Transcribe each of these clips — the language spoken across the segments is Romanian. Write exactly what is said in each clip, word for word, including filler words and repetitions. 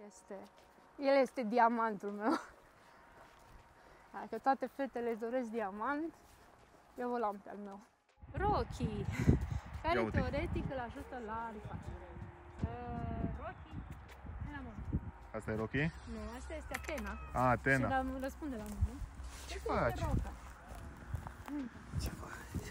este, el este diamantul meu. Dacă toate fetele îți doresc diamant, eu îl am pe al meu. Rocky, care teoretic îl ajută la refacere. Uh, Rocky? Asta e Rocky? Nu, asta este Atena. A, Atena. Și răspunde la nume. Ce faci? Ce faci?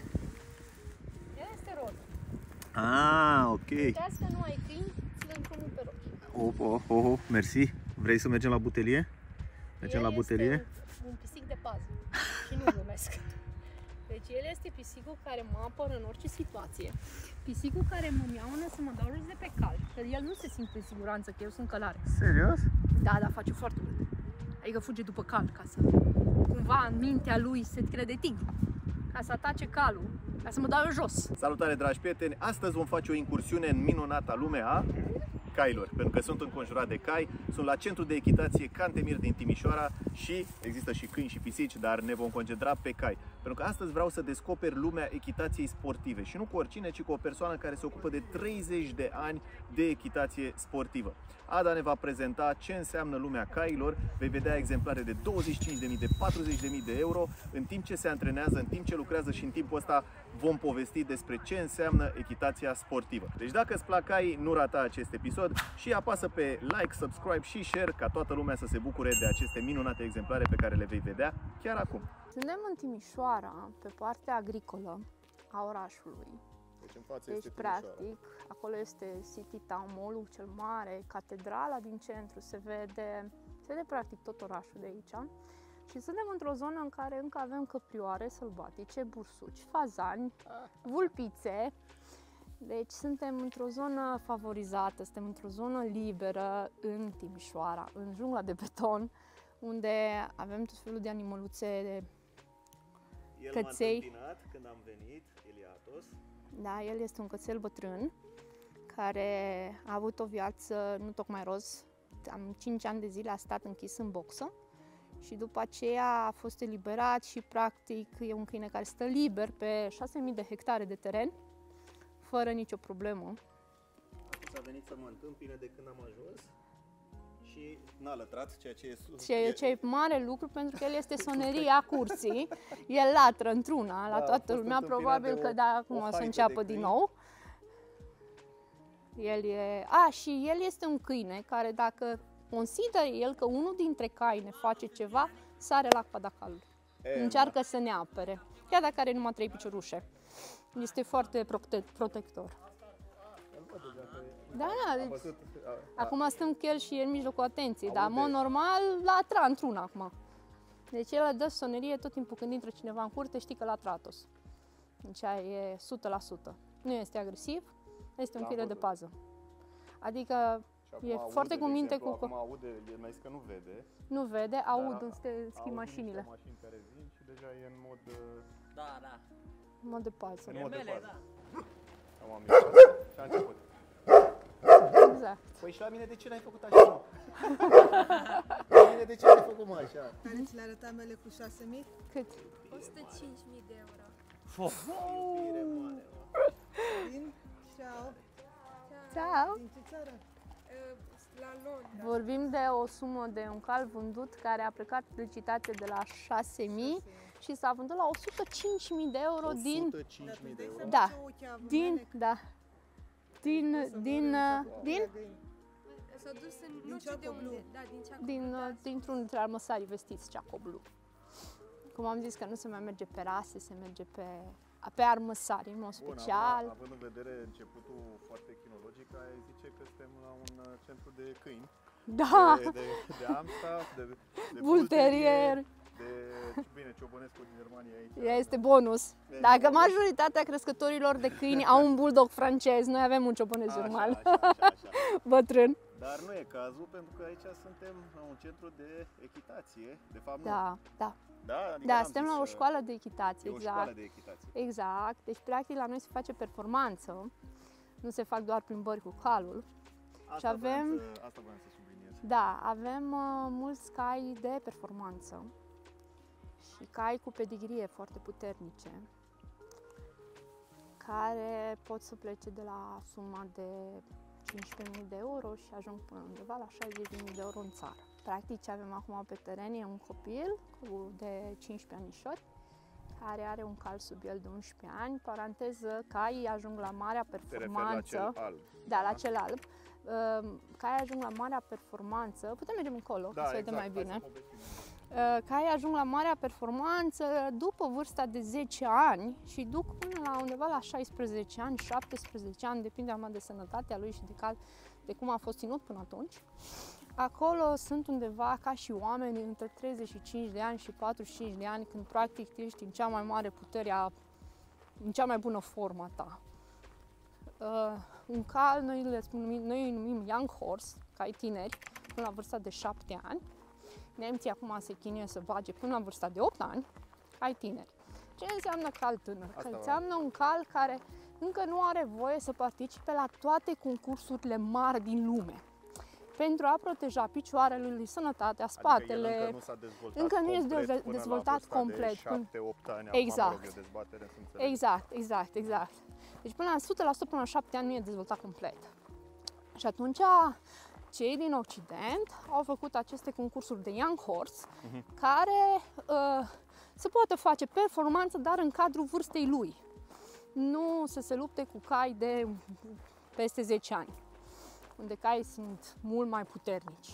El este Rocky. Ah, ok. Uitați că nu ai câini, ți-l împrumut pe Rocky. Oh, oh, oh, oh, mersi. Vrei să mergem la butelie? Mergem el la butelie? Este un pisic de pază și nu glumesc. Deci el este pisicul care mă apără în orice situație. Pisicul care mă miaună să mă dau jos de pe cal. Că el nu se simte în siguranță că eu sunt călare. Serios? Da, da, face foarte mult. Adică fuge după cal ca să cumva în mintea lui se crede tigru. Ca să atace calul, ca să mă dau eu jos. Salutare, dragi prieteni! Astăzi vom face o incursiune în minunata lume a cailor, pentru că sunt înconjurat de cai, sunt la centru de echitație Cantemir din Timișoara și există și câini și pisici, dar ne vom concentra pe cai. Pentru că astăzi vreau să descoper lumea echitației sportive și nu cu oricine, ci cu o persoană care se ocupă de treizeci de ani de echitație sportivă. Ada ne va prezenta ce înseamnă lumea cailor, vei vedea exemplare de douăzeci și cinci de mii, de patruzeci de mii de euro, în timp ce se antrenează, în timp ce lucrează și în timpul ăsta vom povesti despre ce înseamnă echitația sportivă. Deci dacă îți plac caii, nu rata acest episod și apasă pe like, subscribe și share ca toată lumea să se bucure de aceste minunate exemplare pe care le vei vedea chiar acum. Suntem în Timișoara, pe partea agricolă a orașului. Deci, în față deci este practic, acolo este City Town Mall-ul cel mare, catedrala din centru, se vede, se vede practic tot orașul de aici. Și suntem într-o zonă în care încă avem căprioare sălbatice, bursuci, fazani, vulpițe. Deci suntem într-o zonă favorizată, suntem într-o zonă liberă în Timișoara, în jungla de beton, unde avem tot felul de animăluțe, de El căței. m-a întâmpinat când am venit, Eliatos. Da, el este un cățel bătrân care a avut o viață nu tocmai roz. Am cinci ani de zile a stat închis în boxă și după aceea a fost eliberat și practic e un câine care stă liber pe șase mii de hectare de teren, fără nicio problemă. S-a venit să mă întâmpine de când am ajuns și n-a lătrat, ceea ce e sus. Ce, ce e mare lucru, pentru că el este soneria curții, el latră într-una la Da, toată lumea, probabil că da, acum o să înceapă din nou. El e... A, și el este un câine care dacă consideră el că unul dintre cai ne face ceva, sare la coada calului. E, Încearcă da. să ne apere, chiar dacă are numai trei piciorușe. Este foarte prote protector. Da, da, deci, acum stăm cu el și el în mijlocul atenției, dar în mod normal latra într-una acum. Deci el dă sonerie tot timpul când intră cineva în curte, știi că latra Atos. Deci e o sută la sută. Nu este agresiv, este un câine de pază. Adică e foarte cu minte cu... Acum aude, el mai zis că nu vede. Nu vede, aud în schimb mașinile. Mașini care vin și deja e în mod... Da, da. În mod de pază. În mod de Mele, pază. da. Am amici. Și a început. Exact. Păi și la mine de ce n-ai făcut așa, mă? La mine de ce n-ai făcut, mă, așa? Care ți le arăta mele cu șase mii? Cât? o sută cinci mii de euro. Iubire mare, mă. Din? Ciao. Ciao. Din ce țară? La Londra. Vorbim de o sumă de un cal vândut care a plecat licitație de la șase mii și s-a vândut la o sută cinci mii de euro din... o sută cinci mii de euro. Da, din... Da. Din... Din... Din... S-a dus în nu știu de unde. Da, din Ceaco din dintr-un dintre armăsarii vestiți Ceaco Blu. Cum am zis că nu se mai merge pe rase, se merge pe, pe armăsari, în mod special. Bun, având în vedere începutul foarte chinologic, ai zice că suntem la un centru de câini. Da! De, de, de Amstaff, de, de Bull Terrier. De, bine, Ciobănescu din Germania aici. Este bonus. Dacă majoritatea crescătorilor de câini au un bulldog francez, noi avem un ciobănesc german. Așa, așa, așa, așa. Bătrân. Dar nu e cazul, pentru că aici suntem la un centru de echitație, de fapt nu. Da, da. Da, adică Da, n-am suntem zis, la o școală de echitație, e o exact. școală de echitație. Exact. Deci, practic, la noi se face performanță. Nu se fac doar plimbări cu calul. Asta Și avem... voiam să, asta voiam să subliniez. Da, avem uh, mulți cai de performanță și cai cu pedigrie foarte puternice, care pot să plece de la suma de cincisprezece mii de euro și ajung până undeva la șaizeci de mii de euro în țară. Practic ce avem acum pe teren e un copil de cincisprezece anișori care are un cal sub el de unsprezece ani, paranteză, caii ajung la marea performanță. Te referi la cel alb. Da, la cel alb. Caii ajung la marea performanță, putem merge încolo, da, să vedem exact, mai bine. Caii ajung la marea performanță după vârsta de zece ani și duc până la undeva la șaisprezece ani, șaptesprezece ani, depinde acum de sănătatea lui și de, cal, de cum a fost ținut până atunci. Acolo sunt undeva ca și oamenii între treizeci și cinci de ani și patruzeci și cinci de ani, când practic ești în cea mai mare putere, a, în cea mai bună formă ta. Uh, un cal, noi, le numim, noi îi numim young horse, cai tineri, până la vârsta de șapte ani. Nemții acum se chinuie să bage până la vârsta de opt ani, cai tineri. Ce înseamnă cal tânăr? Că înseamnă un cal care încă nu are voie să participe la toate concursurile mari din lume. Pentru a proteja picioarele lui, sănătatea, spatele. Adică încă nu s-a dezvoltat încă nu complet, este dezvoltat complet. De șapte opt ani, exact. Acum, mă rog, e dezbatere, exact, exact, exact. Deci până la o sută la sută, până la șapte ani nu e dezvoltat complet. Și atunci cei din Occident au făcut aceste concursuri de young horse, uh-huh. care uh, se poate face performanță, dar în cadrul vârstei lui. Nu să se lupte cu cai de peste zece ani, unde caii sunt mult mai puternici.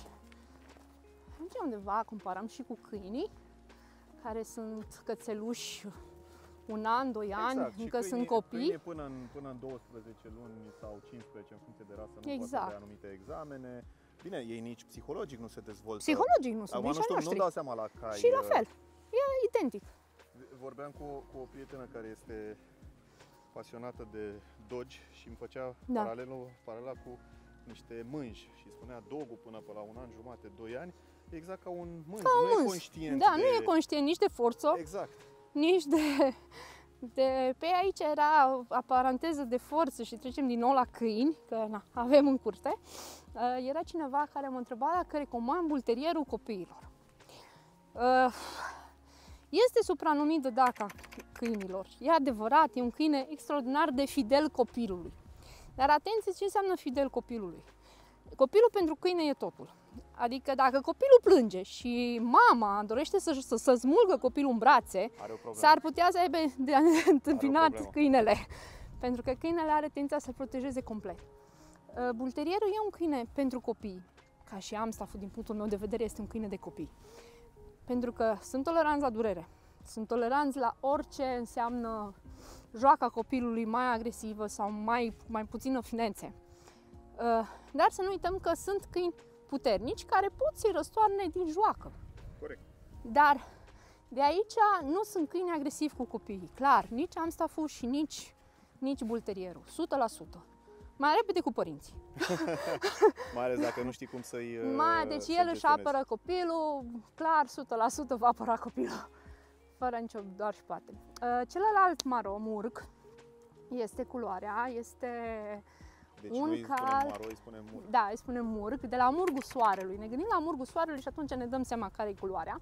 Aici undeva comparăm și cu câinii, care sunt cățeluși un an, doi exact. ani, și încă câinii, sunt copii. Câinii până în, până în douăsprezece luni sau cincisprezece, în funcție de rasă, nu exact. poate de anumite examene. Bine, ei nici psihologic nu se dezvoltă. Psihologic nu sunt, nici nici ai noștri. Nu dau seama la cai. Și la fel, e identic. Vorbeam cu, cu o prietenă care este pasionată de dogi și îmi făcea da. paralelul, paralela cu niște mânji și spunea dogul până pe la un an jumate, doi ani, exact ca un mânj, ca nu mânz. e conștient. Da, de... nu e conștient nici de forță, exact. nici de, de... Pe aici era o paranteză de forță și trecem din nou la câini, că na, avem în curte. Era cineva care mă întreba dacă recomand bulterierul copiilor. Este supranumit de daca câinilor. E adevărat, e un câine extraordinar de fidel copilului. Dar atenție ce înseamnă fidel copilului. Copilul pentru câine e totul. Adică dacă copilul plânge și mama dorește să, să, să smulgă copilul în brațe, s-ar putea să aibă de întâmpinat câinele. Pentru că câinele are tendința să-l protejeze complet. Bulterierul e un câine pentru copii. Ca și Amstafful, din punctul meu de vedere, este un câine de copii. Pentru că sunt toleranți la durere. Sunt toleranți la orice înseamnă joaca copilului mai agresivă sau mai, mai puțină finețe. Dar să nu uităm că sunt câini puternici care pot să-i răstoarne din joacă. Corect. Dar de aici nu sunt câini agresivi cu copiii. Clar, nici Amstafful și nici, nici bulterierul. o sută la sută. Mai repede cu părinții. Mai ales dacă nu știi cum să-i Mai, deci el își apără copilul, clar, o sută la sută va apăra copilul. Fără nicio doar și poate. Celălalt maro, murg, este culoarea, este deci un noi cal... spunem maro, îi spunem murg. Da, îi spunem murg, de la murgul soarelui. Ne gândim la murgul soarelui și atunci ne dăm seama care e culoarea.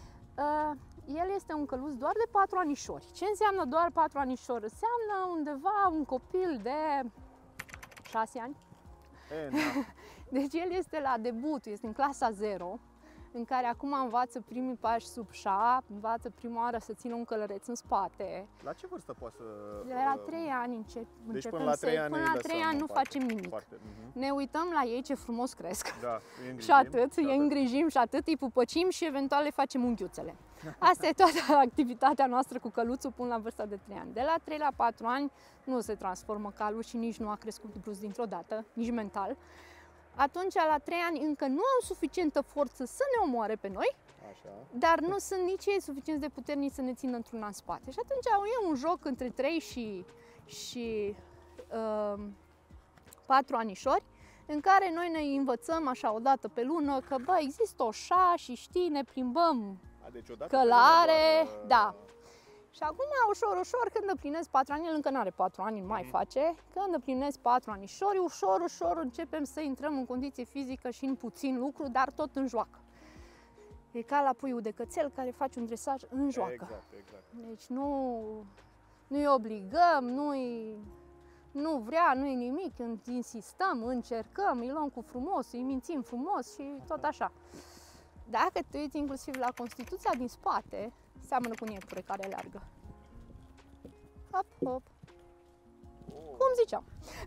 El este un căluț doar de patru anișori. Ce înseamnă doar patru anișori? Înseamnă undeva un copil de șase ani. E, na. Deci el este la debut, este în clasa zero, în care acum învață primii pași sub șa, învață prima oară să țină un călăreț în spate. La ce vârstă poate să... De la trei ani încep, deci începem până la trei ani, până la trei ani nu parte, facem nimic. Parte, uh-huh. Ne uităm la ei ce frumos cresc. Da, și atât, îi îngrijim și atât, îi pupăcim și eventual le facem unghiuțele. Asta e toată activitatea noastră cu căluțul până la vârsta de trei ani. De la trei la patru ani nu se transformă calul și nici nu a crescut brusc dintr-o dată, nici mental. Atunci, la trei ani, încă nu au suficientă forță să ne omoare pe noi, așa, dar nu sunt nici ei suficient de puternici să ne țină într-un an în spate. Și atunci e un joc între trei și, și uh, patru anișori, în care noi ne învățăm așa o dată pe lună că, bă, există o șa și știi, ne plimbăm A, deci odată călare, doar, da. Și acum, ușor, ușor, când împlinesc patru ani, el încă nu are patru ani, nu mai face, când împlinesc patru anișori, ușor, ușor începem să intrăm în condiție fizică și în puțin lucru, dar tot în joacă. E ca la puiul de cățel care face un dresaj în joacă. Exact, exact. Deci nu, nu-i obligăm, nu-i, nu vrea, nu e nimic, insistăm, încercăm, îi luăm cu frumos, îi mințim frumos și tot așa. Dacă te uiți inclusiv la Constituția din spate, seamănă cu un iepure care aleargă. Hop, hop. Cum ziceam.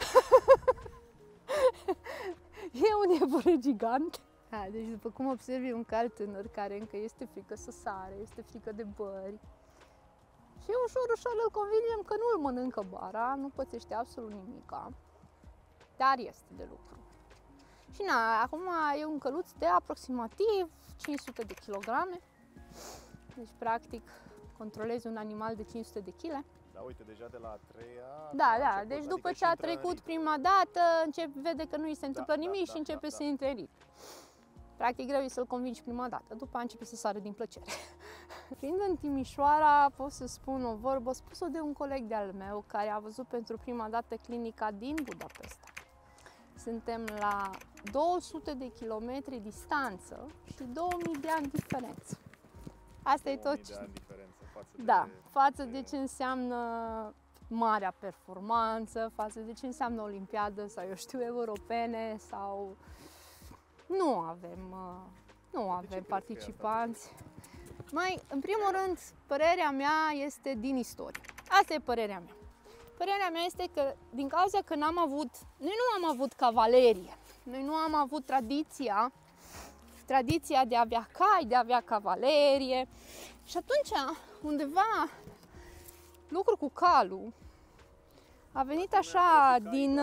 E un iepure gigant. Ha, deci după cum observi un cal tânăr care încă este frică să sare, este frică de bări. Și ușor, ușor îl convingem că nu îl mănâncă bara, nu pățește absolut nimica. Dar este de lucru. Și na, acum e un căluț de aproximativ cinci sute de kilograme. Deci, practic, controlezi un animal de cinci sute de kilograme. Da, uite, deja de la a treia... Da, da, deci după adică ce a trecut prima dată, încep, vede că nu îi se întâmplă da, nimic da, și începe da, să da. intre în ritm. Practic, greu e să-l convingi prima dată, după a începe să sară din plăcere. Fiind în Timișoara, pot să spun o vorbă spus-o de un coleg de-al meu, care a văzut pentru prima dată clinica din Budapesta. Suntem la două sute de kilometri distanță și două mii de ani diferență. Asta e tot ce... Față da, de... față de ce înseamnă marea performanță, față de ce înseamnă olimpiadă sau, eu știu, europene sau... Nu avem, nu avem participanți. Mai, în primul rând, părerea mea este din istorie. Asta e părerea mea. Părerea mea este că din cauza că n-am avut, noi nu am avut cavalerie, noi nu am avut tradiția, tradiția de a avea cai, de a avea cavalerie. Și atunci, undeva, lucru cu calul a venit așa din...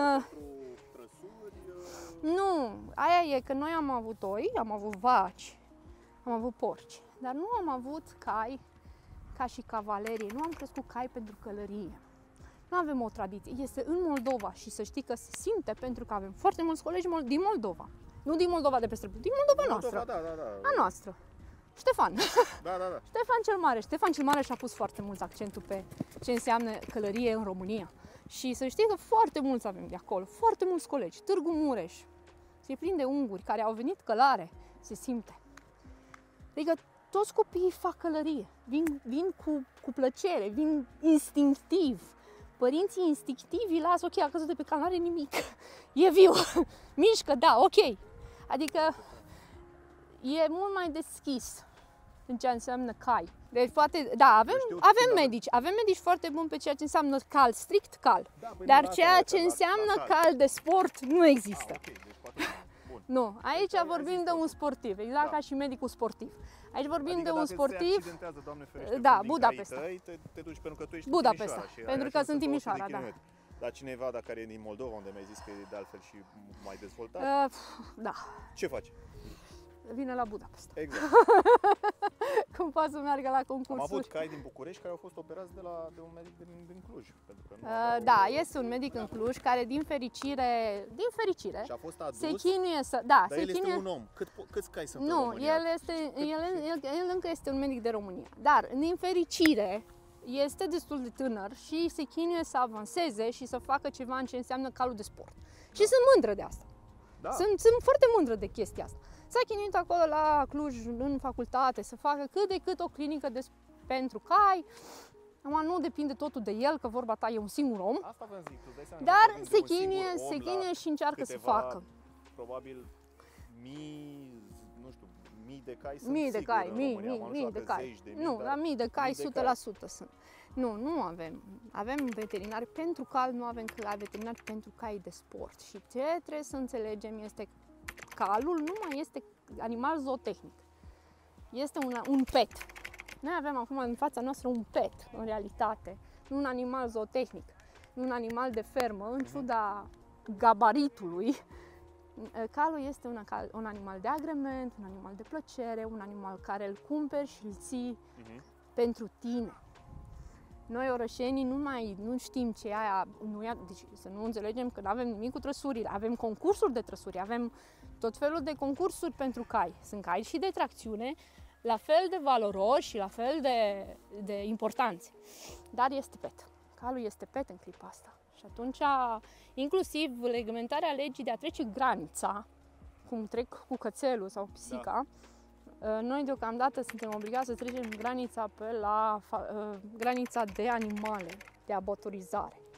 Nu, aia e că noi am avut oi, am avut vaci, am avut porci, dar nu am avut cai ca și cavalerie, nu am crescut cai pentru călărie. Nu avem o tradiție, este în Moldova și să știi că se simte pentru că avem foarte mulți colegi din Moldova. Nu din Moldova de pe străbun, din Moldova noastră. Da, da, da. A noastră. Ștefan. Da, da, da. Ștefan cel Mare. Ștefan cel Mare și-a pus foarte mult accentul pe ce înseamnă călărie în România. Și să știi că foarte mulți avem de acolo, foarte mulți colegi. Târgu Mureș, se prinde unguri care au venit călare, se simte. Adică toți copiii fac călărie, vin, vin cu, cu plăcere, vin instinctiv. Părinții instinctivi îi lasă, ok, a căzut de pe cal, n-are nimic, e viu, mișcă, da, ok. Adică e mult mai deschis în ce înseamnă cai. Deci poate, da, avem, avem medici, avem medici foarte buni pe ceea ce înseamnă cal, strict cal. Da, dar ceea ce înseamnă cal de sport nu există. Ah, okay. Deci, poate, bun. Nu, aici deci, vorbim de un sportiv, exact da. ca și medicul sportiv. Aici vorbim adică de un sportiv. Doamne ferește, da, Budapesta. Tăi, te, te duci pentru că tu ești Budapesta, pentru că sunt Timișoara, da. Dar cineva, dacă are din Moldova, unde mi-ai zis că e de altfel și mai dezvoltat, uh, da. Ce faci? Vine la Budapesta. Exact. Cum poate să meargă la concursuri. Am avut cai din București care au fost operați de, la, de un medic din, din Cluj. Pentru că nu uh, da, o... este un medic în Cluj care din fericire, din fericire, și a fost adus, se chinuie să... Da, dar se el chinuie... este un om. Cât, câți cai sunt nu, în România? el, este, el, el, el încă este un medic de România. Dar, din fericire, este destul de tânăr și se chinuie să avanseze și să facă ceva în ce înseamnă calul de sport. Da. Și sunt mândră de asta. Da. Sunt, sunt foarte mândră de chestia asta. S-a chinuit acolo la Cluj, în facultate, să facă cât de cât o clinică de, pentru cai. Acum nu depinde totul de el, că vorba ta e un singur om. Asta vă zic, tu dai seama, dar se chinuie, se chinuie și încearcă câteva, să facă. Probabil mii, nu știu, mii de cai sunt mii de sigur, cai, în mii, România. mii, mii de cai. De mii, nu, la mii de cai, mii de o sută la sută sunt. Nu, nu avem. Avem veterinari pentru cal, nu avem veterinari pentru cai de sport. Și ce trebuie să înțelegem este că calul nu mai este animal zootehnic. Este un, un pet. Noi avem acum în fața noastră un pet, în realitate. Nu un animal zootehnic. Nu un animal de fermă, în ciuda gabaritului. Calul este un, un animal de agrement, un animal de plăcere, un animal care îl cumperi și îl ții uh-huh. pentru tine. Noi orășenii nu mai nu știm ce e aia, nu e, deci să nu înțelegem că nu avem nimic cu trăsurile, avem concursuri de trăsuri, avem tot felul de concursuri pentru cai. Sunt cai și de tracțiune, la fel de valoroși și la fel de, de importanți. Dar este pet. Calul este pet în clipa asta. Și atunci, inclusiv reglementarea legii de a trece granița, cum trec cu cățelul sau pisica, da. Noi deocamdată suntem obligați să trecem granița pe la uh, granița de animale, de abatorizare.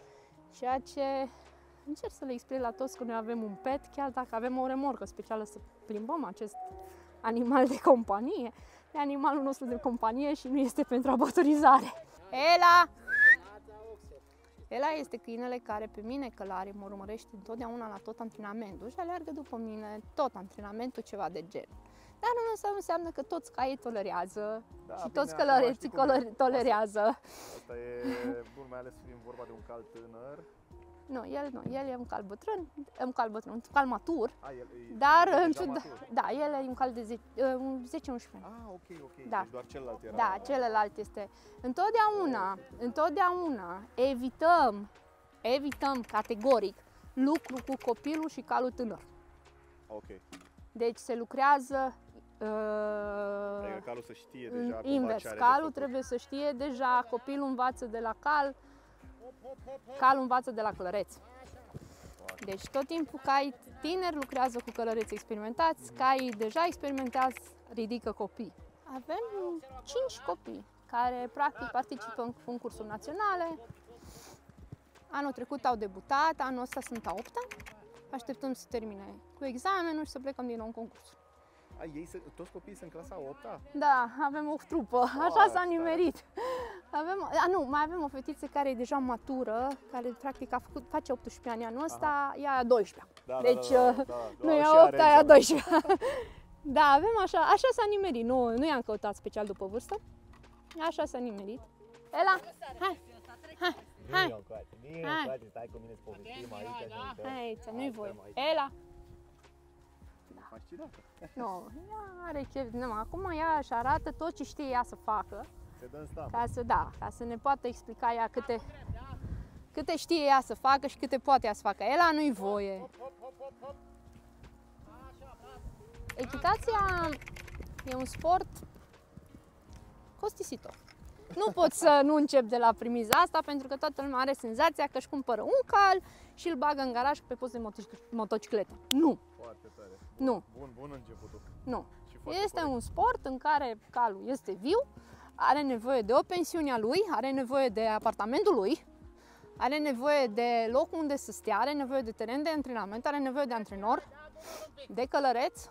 Ceea ce încerc să le explic la toți că noi avem un pet, chiar dacă avem o remorcă specială să plimbăm acest animal de companie, e animalul nostru de companie și nu este pentru abatorizare. Ela! Ela este câinele care pe mine, călare, mă urmărește întotdeauna la tot antrenamentul și aleargă după mine tot antrenamentul, ceva de gen. Dar nu înseamnă, înseamnă că toți caii tolerează Da, și bine, toți acum călăreții știi cum e. tolerează. Asta e bun, mai ales fiind vorba de un cal tânăr. Nu, el nu, el e un cal bătrân, e un cal bătrân, un cal matur, A, el e, dar e în deja ciuda, matur. da, el e un cal de zece unsprezece ani. Ah, ok, ok. Da. Deci doar celălalt era... Da, celălalt este. Întotdeauna, întotdeauna evităm, evităm categoric lucru cu copilul și calul tânăr. Ok. Deci se lucrează Adică uh, calul să știe deja cumva invers. ce are de Calul făcut. trebuie să știe deja, copilul învață de la cal, calul învață de la călăreț. Deci tot timpul cai tineri lucrează cu călăreți experimentați, cai deja experimentează, ridică copii. Avem cinci copii care practic participă în concursuri naționale. Anul trecut au debutat, anul ăsta sunt a opta. Așteptăm să termine cu examenul și să plecăm din nou în concurs. A, ei, se, toți copiii sunt clasa a opta? Da, avem o trupă, așa s-a nimerit. Avem, a, nu, mai avem o fetiță care e deja matură, care practic a făcut, face optsprezece ani anul ăsta, ea a doisprezece. Da, Deci da, da, uh, da, da, nu e și a are opta, e a examen. doisprezece. Da, avem așa, așa s-a nimerit, nu, nu i-am căutat special după vârstă. Așa s-a nimerit. Ela, hai, hai, hai, Vino, Hai. frate, stai cu mine să povestim aici și ne uităm. hai, aici, nu-i voie. Stăm aici. Ela, Fascinată. nu, ea are chef, nu, acum ea își arată tot ce știe ea să facă. Se dă în stamă. Ca să, da, ca să ne poată explica ea câte, câte știe ea să facă și câte poate ea să facă. Ela nu-i voie. Echitația e un sport costisitor. Nu pot să nu încep de la primiza asta, pentru că toată lumea are senzația că își cumpără un cal și îl bagă în garaj pe post de motoc- motocicletă. Nu, Foarte tare. nu, Bun, bun începutul. nu. Și foarte Este corect. un sport în care calul este viu, are nevoie de o pensiune a lui, are nevoie de apartamentul lui, are nevoie de loc unde să stea, are nevoie de teren de antrenament, are nevoie de antrenor, de călăreț.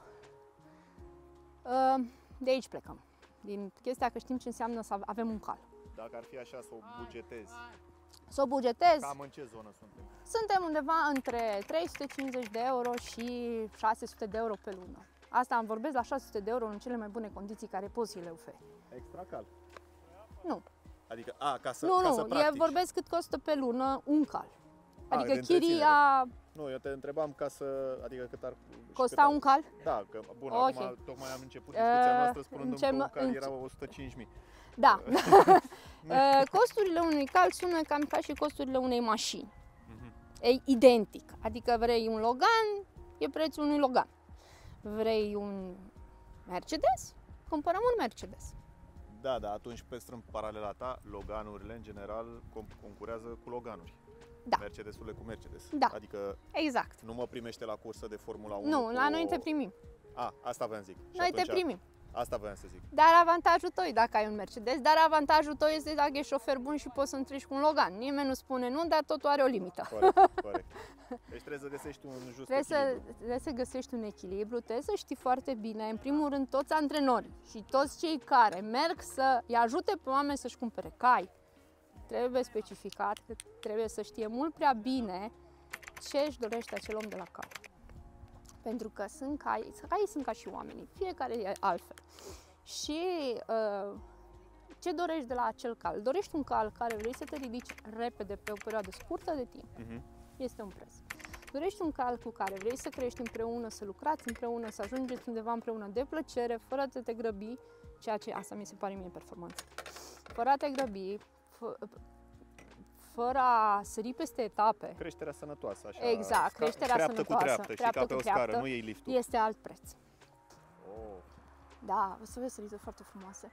De aici plecăm. Din chestia că știm ce înseamnă să avem un cal. Dacă ar fi așa să o bugetezi, Să o bugetez, cam în ce zonă suntem? suntem undeva între trei sute cincizeci de euro și șase sute de euro pe lună. Asta îmi vorbesc la șase sute de euro în cele mai bune condiții care poți să le oferi. Extra cal. Nu. Adică, a, ca să, Nu, ca nu, să eu practici. vorbesc cât costă pe lună un cal. A, Adică de întreținere. chiria Nu, eu te întrebam ca să, adică cât ar... și costa cât ar, un cal? Da, că, bun, Ok. acum tocmai am început discuția Uh, noastră spunând încem- că un cal înce- era o sută cinci mii. Da. Uh, Costurile unui cal sună cam ca și costurile unei mașini. Mhm. E identic. Adică vrei un Logan, e prețul unui Logan. Vrei un Mercedes? Cumpărăm un Mercedes. Da, da, atunci păstrând paralela ta, Loganurile în general com- concurează cu Loganuri. Da. Mercedesurile cu Mercedes. Da. Adică Exact. nu mă primește la cursă de Formula unu. Nu, cu la o- noi te primim. A, asta voiam să zic. Și Noi te atunci, primim. Asta voiam să zic. Dar avantajul tău e dacă ai un Mercedes, dar avantajul tău este dacă ești șofer bun și poți să întreci cu un Logan. Nimeni nu spune nu, dar totul are o limită. Corect, corect. Deci trebuie să găsești un just Trebuie să, echilibru. trebuie să găsești un echilibru, trebuie să știi foarte bine, în primul rând, toți antrenorii și toți cei care merg să îi ajute pe oameni să-și cumpere cai. Trebuie specificat că trebuie să știe mult prea bine ce își dorește acel om de la cai. Pentru că sunt cai, caii sunt ca și oamenii, fiecare e altfel. Și uh, ce dorești de la acel cal? Dorești un cal care vrei să te ridici repede pe o perioadă scurtă de timp. Mhm. Este un preț. Dorești un cal cu care vrei să crești împreună, să lucrați împreună, să ajungeți undeva împreună de plăcere, fără a te grăbi, ceea ce asta mi se pare mie performanță. Fără a te grăbi, fă, fără a sări peste etape, Creșterea sănătoasă, așa. Exact, sca- creșterea treaptă sănătoasă, cu treaptă, treaptă și ca pe cu o scară, treaptă. nu iei liftul. este alt preț. Oh. Da, o să vezi sărituri foarte frumoase.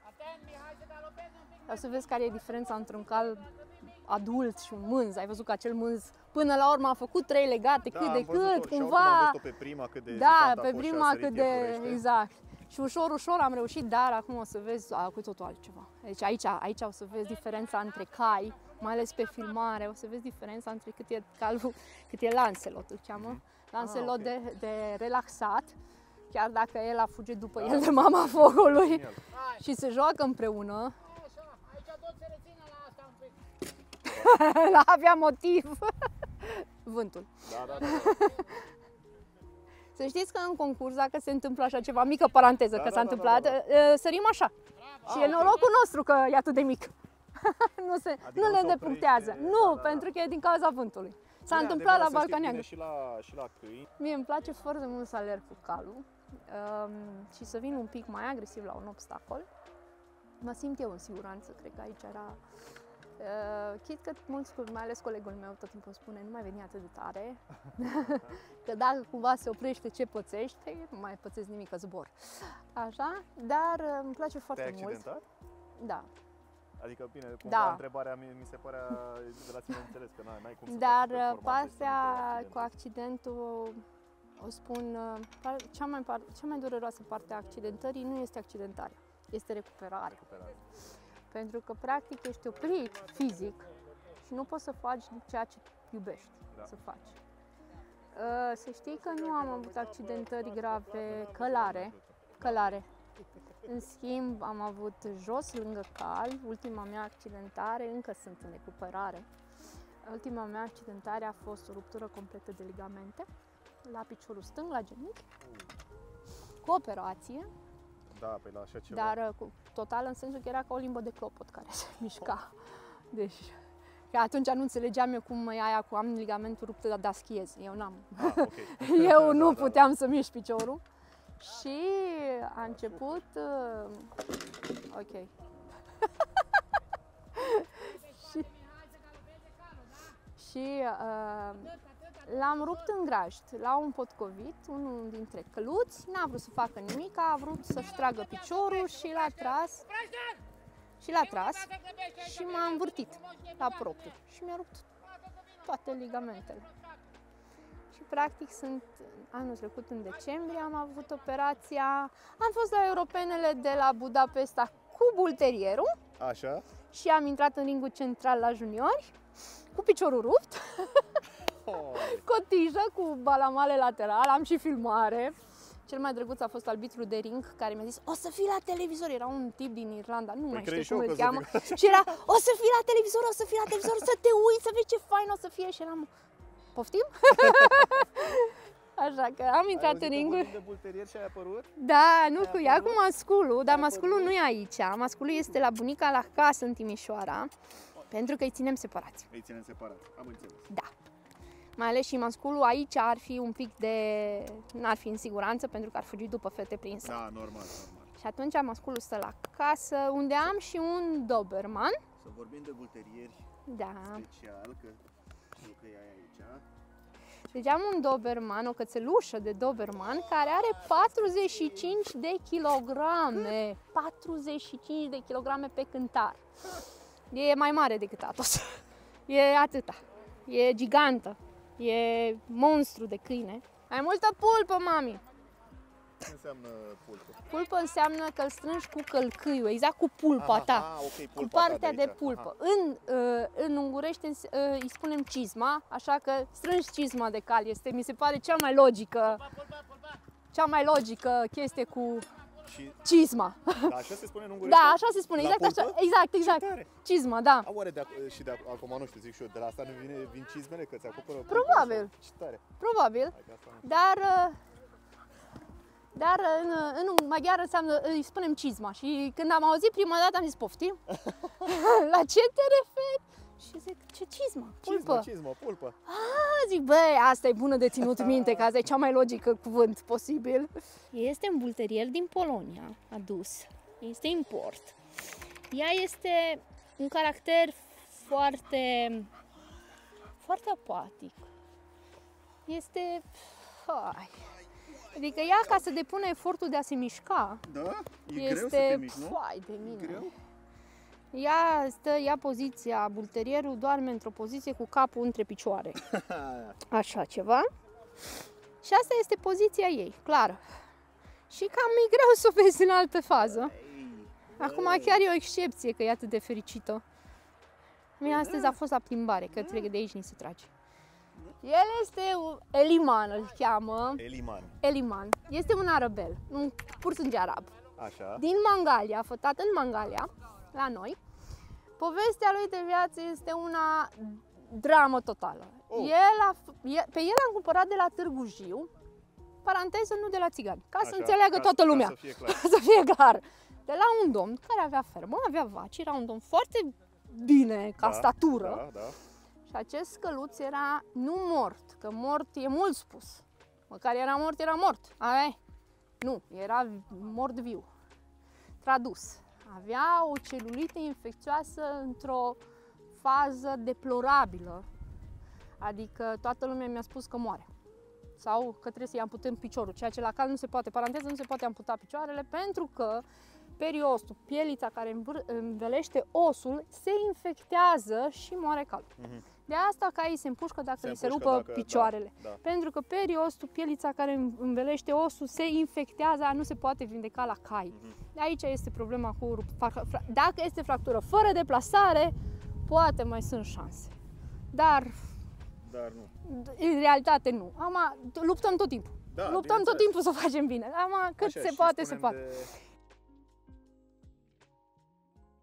O să vezi care e diferența între un cal adult și un mânz. Ai văzut că acel mânz până la urmă a făcut trei legate, Da, cât am de văzut-o cât, și oricum cumva. am văzut-o pe prima cât de Da, ezitantă a pe fost și a prima sărit cât de... iepurește. Exact. Și ușor, ușor am reușit, dar acum o să vezi a, cu totul altceva. Deci aici, aici o să vezi diferența între cai mai ales pe filmare, o să vezi diferența între cât e calul, cât e Lancelot, îl cheamă. Lancelot ah, okay. de, de relaxat, chiar dacă el a fugit după da, el de mama focului. Genial. Și se joacă împreună. Aici tot se reține la asta un pic. La avea motiv. Vântul. Da, da, da. Să știți că în concurs, dacă se întâmplă așa ceva, mică paranteză da, că da, s-a da, întâmplat, da, da, da. sărim așa. Ah, și okay. e norocul nostru că e atât de mic. nu se, adică nu nu le se depunctează. oprește, Nu, da, da, pentru da. că e din cauza vântului. S-a Da, întâmplat la adevărat, să știi, Balcaneagă. și la, și la câini. Mie îmi place foarte mult să alerg cu calul um, și să vin un pic mai agresiv la un obstacol. Mă simt eu în siguranță, cred că aici era... Uh, chit că mulți, mai ales colegul meu, tot timpul spune nu mai veni atât de tare, că dacă cumva se oprește ce pățește, nu mai pățesc nimic, că zbor. Așa, dar uh, îmi place foarte Te-ai mult. accidentat? Da. Adică, bine, cumva Da. întrebarea mi, mi se părea de la sine înțeles, că n-ai cum să Dar faci performanțe partea să nu te cu accidentul, o spun, uh, par- cea mai, par- cea mai dureroasă parte a accidentării nu este accidentarea, este recuperarea. recuperezi. Pentru că, practic, ești oprit fizic și nu poți să faci ceea ce iubești Da. să faci. Uh, Să știi că nu am avut accidentări grave călare, călare. În schimb, am avut jos lângă cal, ultima mea accidentare, încă sunt în recuperare. Ultima mea accidentare a fost o ruptură completă de ligamente la piciorul stâng, la genunchi, cu operație. Da, pe la așa ceva. Dar cu, total în sensul că era ca o limbă de clopot care se mișca. Deci, că atunci nu înțelegeam eu cum e aia cu am ligamentul rupt, dar da schiez. Eu n-am. Ah, okay. Eu nu da, puteam să mișc piciorul. Și a început... Uh, ok. și și uh, l-am rupt în grajd, la un potcovit, unul dintre căluți, n-a vrut să facă nimic, a vrut să-și tragă piciorul și l-a tras și l-a tras și m-a învârtit la propriu și mi-a rupt toate ligamentele. Și practic sunt, anul trecut în decembrie am avut operația, am fost la europenele de la Budapesta cu bulterierul Așa? și am intrat în ringul central la juniori cu piciorul rupt. Cotijă cu balamale lateral, am și filmare. Cel mai drăguț a fost arbitrul de ring care mi-a zis o să fii la televizor, era un tip din Irlanda, nu mai știu cum îl cheamă. Și era o să fii la televizor, o să fii la televizor, să te uiți, să vezi ce fain o să fie. Și eram, poftim? Așa că am intrat în ringul. de bulterier și ai apărut? Da, nu știu, ia cu masculul, dar masculul nu e aici. Masculul este la bunica la casă în Timișoara, pentru că îi ținem separați. Îi ținem separat, am înțeles. Da. Mai ales și masculul aici ar fi un pic de... n-ar fi în siguranță pentru că ar fugi după fete prinse. Da, normal, normal. Și atunci masculul stă la casă, unde am și un Doberman. Să vorbim de bulterieri Da. special, că știu că e aici. Deci am un Doberman, o cățelușă de Doberman, care are patruzeci și cinci de kilograme. patruzeci și cinci de kilograme pe cântar. E mai mare decât Atos. E atâta. E gigantă. E monstru de câine. Mai multă pulpă, mami! Ce înseamnă pulpă? Pulpă înseamnă că îl strângi cu călcâiul, exact cu pulpa Aha, ta. aha, okay, cu pulpa partea ta de, de, de pulpă. În, uh, în ungurește uh, îi spunem cizma, așa că strângi cizma de cal. Este, mi se pare, cea mai logică, cea mai logică chestie cu Și... cizma. Da, așa se spune în ungurește? Da, așa se spune, La exact pulpă? așa. Exact, exact. Cizma, da. A, oare de ac- și de ac- acum nu știu, zic și eu, de la asta nu vine, vin cizmele, că ți acoperă pulpa? Probabil. Ce tare. Probabil. Hai, că asta nu- Dar uh, dar în, în maghiară înseamnă, îi spunem cizma. Și când am auzit prima dată am zis, poftim? La ce te referi? Și zic, ce cizma? Pulpă. Cizma, cizma, pulpă. Ah, zic, băi, asta e bună de ținut minte, că asta e cea mai logică cuvânt posibil. Este un bulterier din Polonia, adus. Este import. Ea este un caracter foarte, foarte apatic. Este... Hai. Adică ea, ca să depună efortul de a se mișca, Da? E este... greu să te miști, nu? Fai de mine. Greu? Ea stă, ia poziția, bulterierul doarme într-o poziție cu capul între picioare. Așa ceva. Și asta este poziția ei, clară. Și cam e greu să o vezi în altă fază. Acum chiar e o excepție că e atât de fericită. Mie astăzi a fost la plimbare, că înțeleg că de aici ni se trage. El este Eliman, îl cheamă. Eliman. Eliman. Este un arabel, un pur sânge arab. Așa. Din Mangalia, fătat în Mangalia, la noi. Povestea lui de viață este una dramă totală. Oh. El a, pe el am cumpărat de la Târgu Jiu, paranteză, nu de la țigani, ca Așa, să înțeleagă ca, toată lumea. Ca să fie clar. Să fie clar. De la un domn care avea fermă, avea vaci, era un domn foarte bine ca Da, statură. Da, da. Și acest scăluț era nu mort, că mort e mult spus. Măcar era mort, era mort. Ai? Nu, era mort viu. Tradus. Avea o celulită infecțioasă într-o fază deplorabilă. Adică toată lumea mi-a spus că moare. Sau că trebuie să-i amputăm piciorul, ceea ce la cal nu se poate, paranteză, nu se poate amputa picioarele, pentru că periostul, pielița care învelește osul, se infectează și moare calul. Uh-huh. De asta caii se împușcă dacă se li se împușcă rupă dacă, picioarele. Da, da. Pentru că periostul, pielița care învelește osul, se infectează, nu se poate vindeca la cai. Uh-huh. De aici este problema cu rup- dacă este fractură fără deplasare, poate mai sunt șanse. Dar Dar nu. în realitate nu. Ama, luptăm tot timpul. Da, luptăm tot timpul să facem bine. Ama, cât Așa, se și poate, se spunem poate. De